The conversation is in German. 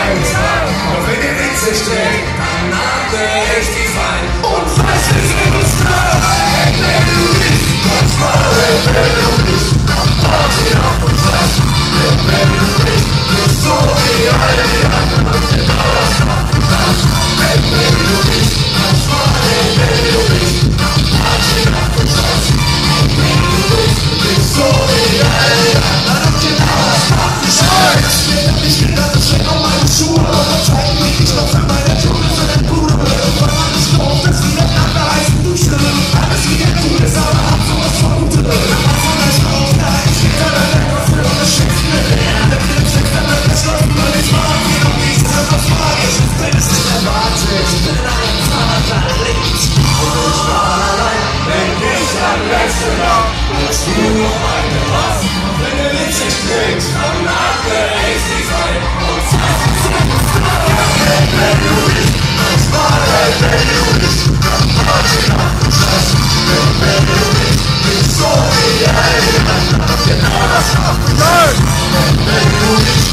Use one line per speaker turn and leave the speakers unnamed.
Und wenn ihr Witz sich dreht, dann nahte ich die Feind. Und falls es in uns knallt, wenn du nicht, was war, wenn du nicht, dann Party auf uns was. Wenn du nicht, bist so wie alle die anderen, genau das macht uns das. Wenn du nicht, was war, wenn du nicht, dann Party auf uns was. Wenn du nicht, bist so wie alle die anderen, genau das macht uns das. Ich will das Schreck auf meine Schuhe, aber zeig mich, ich lauf für meine Tode für den Bruder. Irgendwann war ich doof, dass wir einander heißen Dusche. Alles wieder cool ist, aber hab sowas von Gute. Am Anfang als Rauf, da ich hinter der Lecker für das Schicksal. Der Blitz, der beschlossen, weil ich war, wie noch nie, ist das Frage. Ich bin es nicht erwartet, ich bin ein Vater links. Und ich war allein, wenn ich am letzten Tag, als du noch meine warst. Und wenn der Wind sich dreht, dann nagte ich die Zeit. Und zack, wenn du nicht, das war der, wenn du nicht, dann warte nach dem Scheiß. Wenn du nicht, bist so wie ein Mann, genau das macht mich. Wenn du nicht